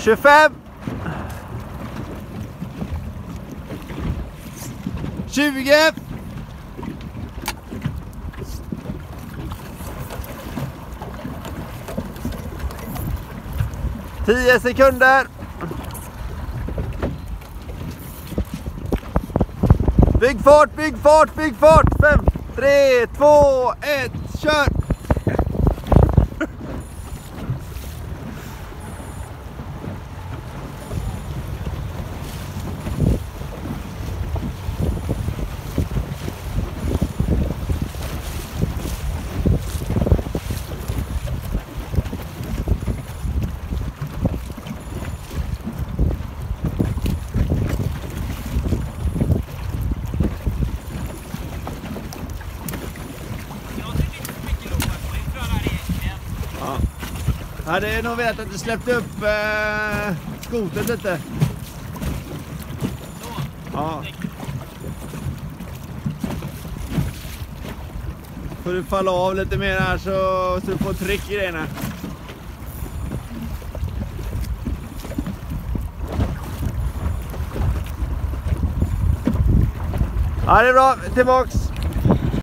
25. 20. 10 sekunder. Bygg fart, bygg fart, bygg fart. 5, 3, 2, 1, kör! Hade jag nog vetat att du släppte upp skoten lite. Ja. Får du falla av lite mer här så du får tryck i grejerna. Ja, det är bra. Tillbaks.